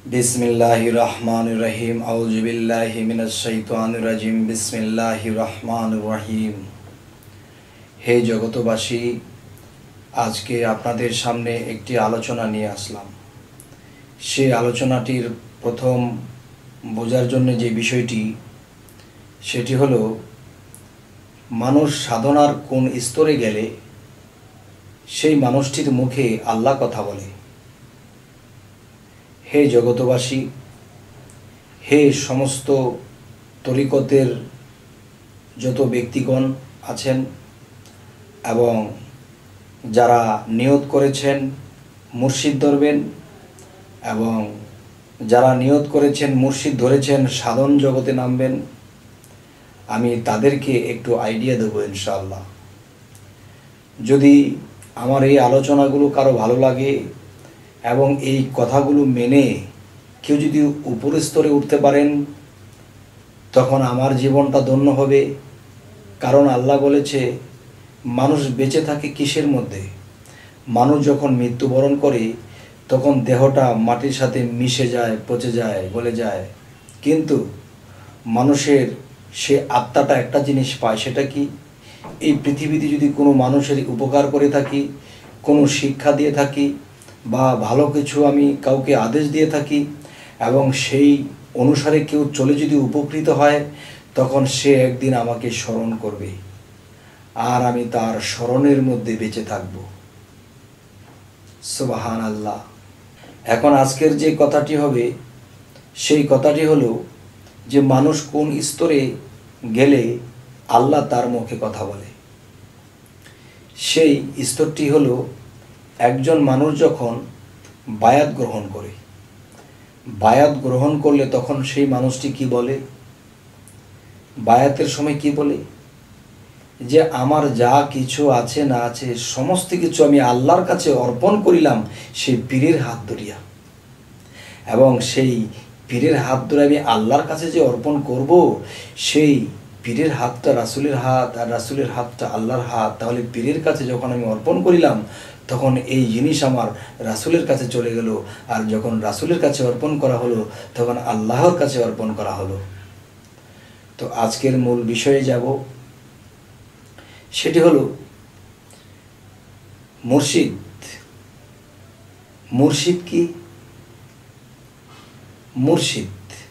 बिस्मिल्लाहिर रहमानिर रहीम आऊज़ु बिल्लाहि मिनश शैतानिर रजीम बिस्मिल्लाहिर रहमानिर रहीम। हे जगतबासी, আজকে আপনাদের সামনে একটি আলোচনা নিয়ে আসলাম। সেই আলোচনাটির প্রথম বোঝার জন্য যে বিষয়টি সেটি হলো মানুষ সাধনার কোন স্তরে গেলে সেই মানুষটির মুখে আল্লাহ কথা বলে। হে জগতবাসী, হে সমস্ত তরিকতের যত ব্যক্তিগণ আছেন এবং যারা নিয়ত করেছেন মুর্শিদ ধরবেন এবং যারা নিয়ত করেছেন মুর্শিদ ধরেছেন সাধন জগতে নামবেন, আমি তাদেরকে একটু আইডিয়া দেবো ইনশাআল্লাহ। যদি আমার এই আলোচনাগুলো কারো ভালো লাগে এবং এই কথাগুলো মেনে কেউ যদি উপর স্তরে উঠতে পারেন, তখন আমার জীবনটা ধন্য হবে। কারণ আল্লাহ বলেছে মানুষ বেঁচে থাকে কিসের মধ্যে? মানুষ যখন মৃত্যুবরণ করে তখন দেহটা মাটির সাথে মিশে যায়, পচে যায়, গলে যায়, কিন্তু মানুষের সে আত্মাটা একটা জিনিস পায়। সেটা কি? এই পৃথিবীতে যদি কোনো মানুষের উপকার করে থাকি, কোনো শিক্ষা দিয়ে থাকি বা ভালো কিছু আমি কাউকে আদেশ দিয়ে থাকি এবং সেই অনুসারে কেউ চলে যদি উপকৃত হয়, তখন সে একদিন আমাকে স্মরণ করবে আর আমি তার স্মরণের মধ্যে বেঁচে থাকব। সুবহানাল্লাহ। এখন আজকের যে কথাটি হবে সেই কথাটি হলো যে মানুষ কোন স্তরে গেলে আল্লাহ তার মুখে কথা বলে। সেই স্তরটি হলো একজন মানুষ যখন বায়াত গ্রহণ করে, বায়াত গ্রহণ করলে তখন সেই মানুষটি কি বলে? বায়াতের সময় কি বলে? যে আমার যা কিছু আছে না আছে সমস্ত কিছু আমি আল্লাহর কাছে অর্পণ করিলাম সেই পীরের হাত ধরিয়া। এবং সেই পীরের হাত ধরে আমি আল্লাহর কাছে যে অর্পণ করব, সেই পীরের হাতটা রাসূলের হাত আর রাসূলের হাতটা আল্লাহর হাত। তাহলে পীরের কাছে যখন আমি অর্পণ করিলাম তখন এই জিনিস আমার রাসূলের কাছে চলে গেল, আর যখন রাসূলের কাছে অর্পণ করা হলো তখন আল্লাহর কাছে অর্পণ করা হলো। তো আজকের মূল বিষয়ে যাব, সেটি হলো মুর্শিদ। মুর্শিদ কি? মুর্শিদ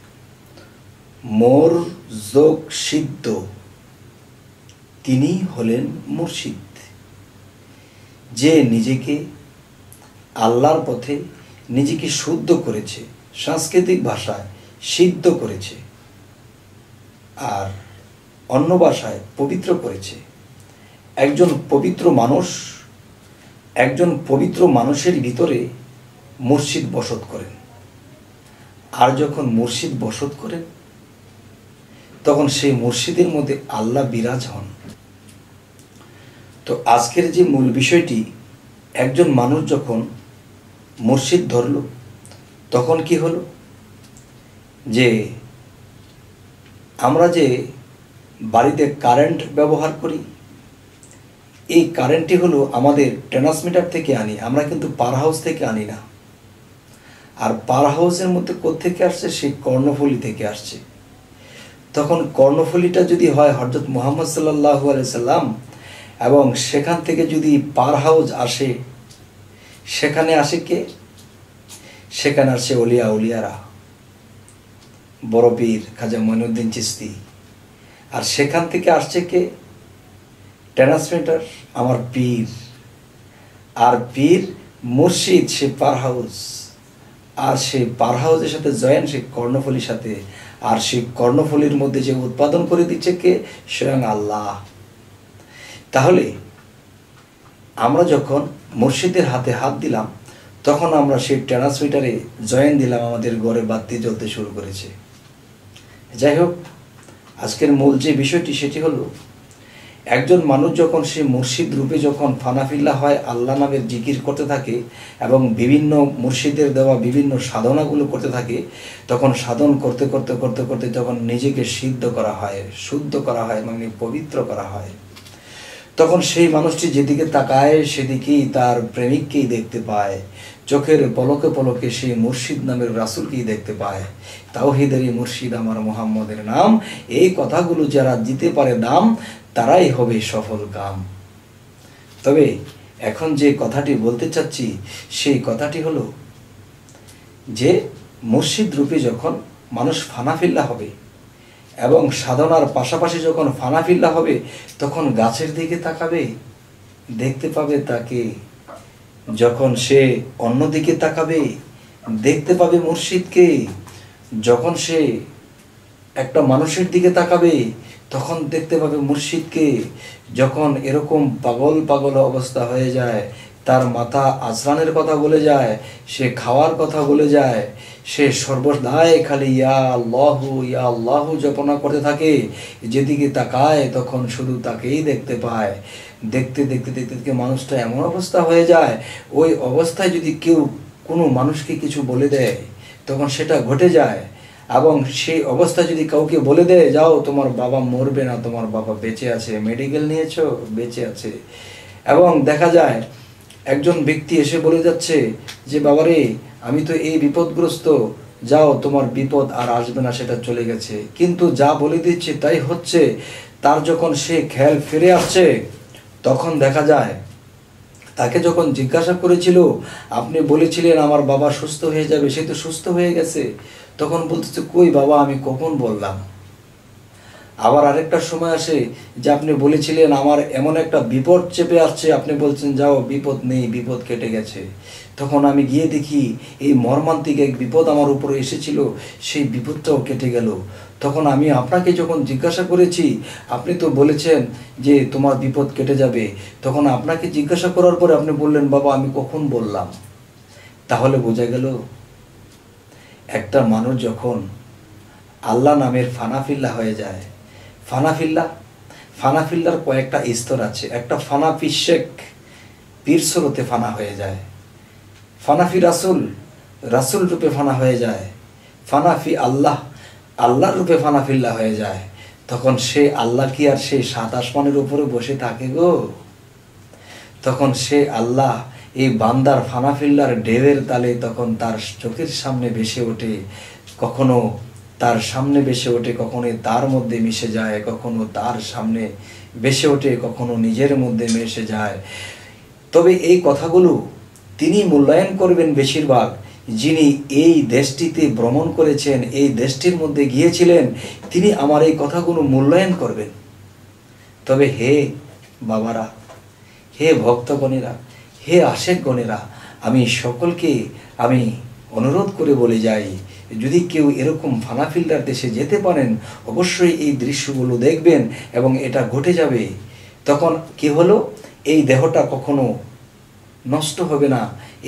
মোর যোগ সিদ্ধ, তিনি হলেন মুর্শিদ, যে নিজেকে আল্লাহর পথে নিজেকে শুদ্ধ করেছে, সাংস্কৃতিক ভাষায় সিদ্ধ করেছে আর অন্য ভাষায় পবিত্র করেছে। একজন পবিত্র মানুষ, একজন পবিত্র মানুষের ভিতরে মুর্শিদ বসত করেন। আর যখন মুর্শিদ বসত করেন তখন সেই মুর্শিদের মধ্যে আল্লাহ বিরাজ হন। তো আজকের যে মূল বিষয়টি, একজন মানুষ যখন মুর্শিদ ধরল তখন কি হলো? যে আমরা যে বাড়িতে কারেন্ট ব্যবহার করি, এই কারেন্টটি হলো আমাদের ট্রান্সমিটার থেকে আনি, আমরা কিন্তু পাওয়ার হাউস থেকে আনি না। আর পাওয়ার হাউসের মধ্যে কোত্থেকে আসছে? সেই কর্ণফুলী থেকে আসছে। তখন কর্ণফুলীটা যদি হয় হযরত মুহাম্মদ সাল্লাল্লাহু আলাইহি সাল্লাম, এবং সেখান থেকে যদি পাওয়ার হাউস আসে, সেখানে আসে কে? সেখানে আসে ওলিয়া উলিয়ারা, বড় পীর খাজা মঈনুদ্দিন চিশতি। আর সেখান থেকে আসছে কে? ট্রান্সমিটার, আমার পীর। আর পীর মুর্শিদ সে পাওয়ার হাউস, আর সেই পাওয়ার হাউসের সাথে জয়েন সেই কর্ণফুলীর সাথে। আর সেই কর্ণফুলীর মধ্যে যে উৎপাদন করে দিচ্ছে কে? স্বয়ং আল্লাহ। তাহলে আমরা যখন মুর্শিদের হাতে হাত দিলাম তখন আমরা সেই ট্রান্সমিটারে জয়েন দিলাম, আমাদের ঘরে বাতি জ্বলতে শুরু করেছে। যাই হোক, আজকের মূল যে বিষয়টি সেটি হলো একজন মানুষ যখন সে মুর্শিদ রূপে যখন ফানাফিল্লা হয়, আল্লাহ নামের জিকির করতে থাকে এবং বিভিন্ন মুর্শিদের দেওয়া বিভিন্ন সাধনাগুলো করতে থাকে, তখন সাধন করতে করতে করতে করতে যখন নিজেকে সিদ্ধ করা হয়, শুদ্ধ করা হয়, মানে পবিত্র করা হয়, তখন সেই মানুষটি যেদিকে তাকায় সেদিকেই তার প্রেমিককেই দেখতে পায়। চোখের পলকে পলকে সেই মুর্শিদ নামের রাসূলকেই দেখতে পায়। তাওহীদেরই মুর্শিদ আমার মুহাম্মদের নাম। এই কথাগুলো যারা দিতে পারে দাম, তারাই হবে সফল কাম। তবে এখন যে কথাটি বলতে চাচ্ছি, সেই কথাটি হলো যে মুর্শিদ রূপে যখন মানুষ ফানাফিল্লা হবে এবং সাধনার পাশাপাশি যখন ফানাফিল্লা হবে, তখন গাছের দিকে তাকাবে, দেখতে পাবে তাকে। যখন সে অন্যদিকে তাকাবে, দেখতে পাবে মুর্শিদকে। যখন সে একটা মানুষের দিকে তাকাবে, তখন দেখতে পাবে মুর্শিদকে। যখন এরকম পাগল পাগল অবস্থা হয়ে যায়, তার মাথা আজরানের কথা বলে যায়, সে খাওয়ার কথা বলে যায়, সে সর্বদাই খালি ইয়া আল্লাহু জপনা করতে থাকে, যেদিকে তাকায় তখন শুধু তাকেই দেখতে পায়। দেখতে দেখতে দেখতে দেখতে মানুষটা এমন অবস্থা হয়ে যায়, ওই অবস্থায় যদি কেউ কোনো মানুষকে কিছু বলে দেয়, তখন সেটা ঘটে যায়। এবং সেই অবস্থায় যদি কাউকে বলে দেয়, যাও তোমার বাবা মরবে না, তোমার বাবা বেঁচে আছে, মেডিকেল নিয়েছো, বেঁচে আছে। এবং দেখা যায় একজন ব্যক্তি এসে বলে যাচ্ছে যে বাবারে, আমি তো এই বিপদগ্রস্ত, যাও তোমার বিপদ আর আসবে না, সেটা চলে গেছে। কিন্তু যা বলে দিচ্ছে তাই হচ্ছে। তার যখন সে খেয়াল ফিরে আসছে, তখন দেখা যায় তাকে যখন জিজ্ঞাসা করেছিল, আপনি বলেছিলেন আমার বাবা সুস্থ হয়ে যাবে, সে তো সুস্থ হয়ে গেছে। তখন বলতেছে, কই বাবা, আমি কখন বললাম? আবার আরেকটা সময় আসে যে আপনি বলেছিলেন আমার এমন একটা বিপদ চেপে আসছে, আপনি বলছেন যাও বিপদ নেই, বিপদ কেটে গেছে। তখন আমি গিয়ে দেখি এই মর্মান্তিক এক বিপদ আমার উপরে এসেছিল, সেই বিপদটাও কেটে গেল। তখন আমি আপনাকে যখন জিজ্ঞাসা করেছি, আপনি তো বলেছেন যে তোমার বিপদ কেটে যাবে। তখন আপনাকে জিজ্ঞাসা করার পরে আপনি বললেন, বাবা আমি কখন বললাম? তাহলে বোঝা গেল একটা মানুষ যখন আল্লাহ নামের ফানাফিল্লা হয়ে যায়, ফানাফিল্লার কয়েকটা স্তর আছে। একটা ফানাফি শেখ, পীর স্রোতে ফানা হয়ে যায়। ফানাফি রাসূল রূপে ফানা হয়ে যায়। ফানাফি আল্লাহর রূপে ফানাফিল্লা হয়ে যায়। তখন সে আল্লাহ কি আর সেই সাত আসমানের উপরে বসে থাকে গো? তখন সে আল্লাহ এই বান্দার ফানাফিল্লার ঢেউয়ের তালে তখন তার চোখের সামনে ভেসে ওঠে। কখনো তার সামনে ভেসে ওঠে, কখনো তার মধ্যে মিশে যায়, কখনো তার সামনে ভেসে ওঠে, কখনো নিজের মধ্যে মিশে যায়। তবে এই কথাগুলো তিনি মূল্যায়ন করবেন বেশিরভাগ, যিনি এই দেশটিতে ভ্রমণ করেছেন, এই দেশটির মধ্যে গিয়েছিলেন, তিনি আমার এই কথাগুলো মূল্যায়ন করবেন। তবে হে বাবারা, হে ভক্তগণেরা, হে আশেকগণেরা, আমি সকলকে আমি অনুরোধ করে বলে যাই, যদি কেউ এরকম ফানাফিল্লার দেশে যেতে পারেন, অবশ্যই এই দৃশ্যগুলো দেখবেন এবং এটা ঘটে যাবে। তখন কি হলো, এই দেহটা কখনো নষ্ট হবে না।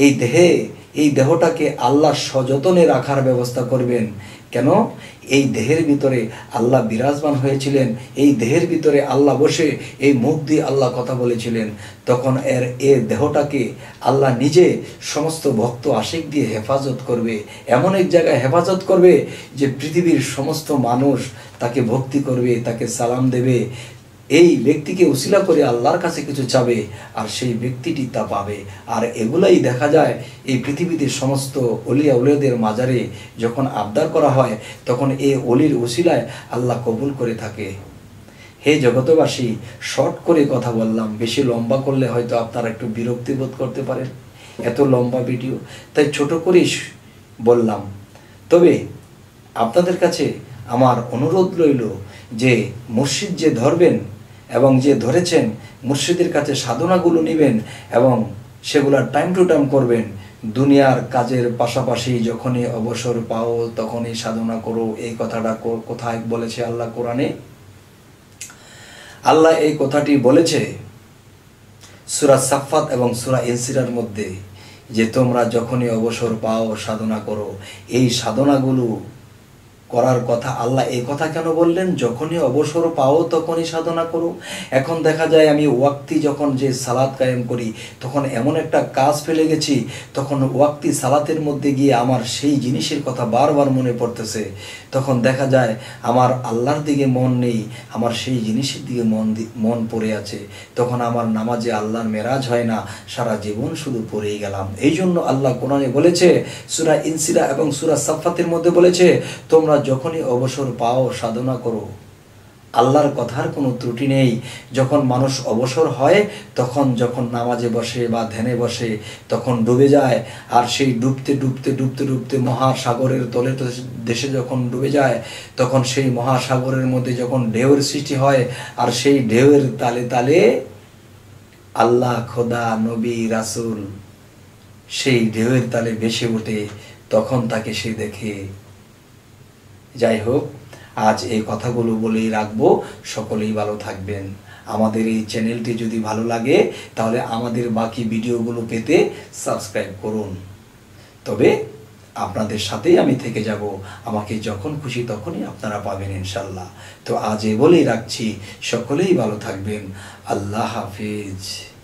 এই দেহটাকে আল্লাহ সযতনে রাখার ব্যবস্থা করবেন। কেন? এই দেহের ভিতরে আল্লাহ বিরাজমান হয়েছিলেন, এই দেহের ভিতরে আল্লাহ বসে এই মুখ দিয়ে আল্লাহ কথা বলেছিলেন। তখন এর দেহটাকে আল্লাহ নিজে সমস্ত ভক্ত আশিক দিয়ে হেফাজত করবে, এমন এক জায়গায় হেফাজত করবে যে পৃথিবীর সমস্ত মানুষ তাকে ভক্তি করবে, তাকে সালাম দেবে। এই ব্যক্তিকে উসিলা করে আল্লাহর কাছে কিছু চাবে, আর সেই ব্যক্তিটি তা পাবে। আর এগুলাই দেখা যায় এই পৃথিবীতে সমস্ত অলিয়া উলিয়াদের মাজারে যখন আবদার করা হয়, তখন এই অলির উসিলায় আল্লাহ কবুল করে থাকে। হে জগতবাসী, শর্ট করে কথা বললাম, বেশি লম্বা করলে হয়তো আপনারা একটু বিরক্তি বোধ করতে পারেন, এত লম্বা ভিডিও, তাই ছোট করেই বললাম। তবে আপনাদের কাছে আমার অনুরোধ রইল যে মুর্শিদ যে ধরবেন এবং যে ধরেছেন, মুর্শিদের কাছে সাধনাগুলো নেবেন এবং সেগুলো টাইম টু টাইম করবেন। দুনিয়ার কাজের পাশাপাশি যখনই অবসর পাও তখনই সাধনা করো, এই কথাটা কোথায় বলেছে আল্লাহ কোরআনে? আল্লাহ এই কথাটি বলেছে সূরা সাফফাত এবং সূরা ইনসিরার মধ্যে, যে তোমরা যখনই অবসর পাও সাধনা করো। এই সাধনাগুলো করার কথা। আল্লাহ এই কথা কেন বললেন? যখনই অবসর পাও তখনই সাধনা করো। এখন দেখা যায় আমি ওয়াক্তি যখন যে সালাত কায়েম করি তখন এমন একটা কাজ ফেলে গেছি, তখন ওয়াক্তি সালাতের মধ্যে গিয়ে আমার সেই জিনিসের কথা বারবার মনে পড়তেছে। তখন দেখা যায় আমার আল্লাহর দিকে মন নেই, আমার সেই জিনিসের দিকে মন পড়ে আছে। তখন আমার নামাজে আল্লাহর মেরাজ হয় না, সারা জীবন শুধু পড়েই গেলাম। এই জন্য আল্লাহ কোরআনে বলেছে, সূরা ইনসিরা এবং সূরা সাফফাতের মধ্যে বলেছে, তোমরা যখনই অবসর পাও সাধনা করো। আল্লাহর কথার কোনো ত্রুটি নেই। যখন মানুষ অবসর হয় তখন যখন নামাজে বসে বা ধ্যানে বসে তখন ডুবে যায়, আর সেই ডুবতে ডুবতে ডুবতে ডুবতে মহাসাগরের তলে দেশে যখন ডুবে যায় তখন সেই মহাসাগরের মধ্যে যখন ঢেউয়ের সৃষ্টি হয়, আর সেই ঢেউয়ের তালে তালে আল্লাহ, খোদা, নবী, রাসূল সেই ঢেউয়ের তালে ভেসে ওঠে, তখন তাকে সে দেখে। যাই হোক, আজ এই কথাগুলো বলেই রাখবো। সকলেই ভালো থাকবেন। আমাদের এই চ্যানেলটি যদি ভালো লাগে তাহলে আমাদের বাকি ভিডিওগুলো পেতে সাবস্ক্রাইব করুন। তবে আপনাদের সাথেই আমি থেকে যাব, আমাকে যখন খুশি তখনই আপনারা পাবেন ইনশাল্লাহ। তো আজ এ বলেই রাখছি, সকলেই ভালো থাকবেন। আল্লাহ হাফিজ।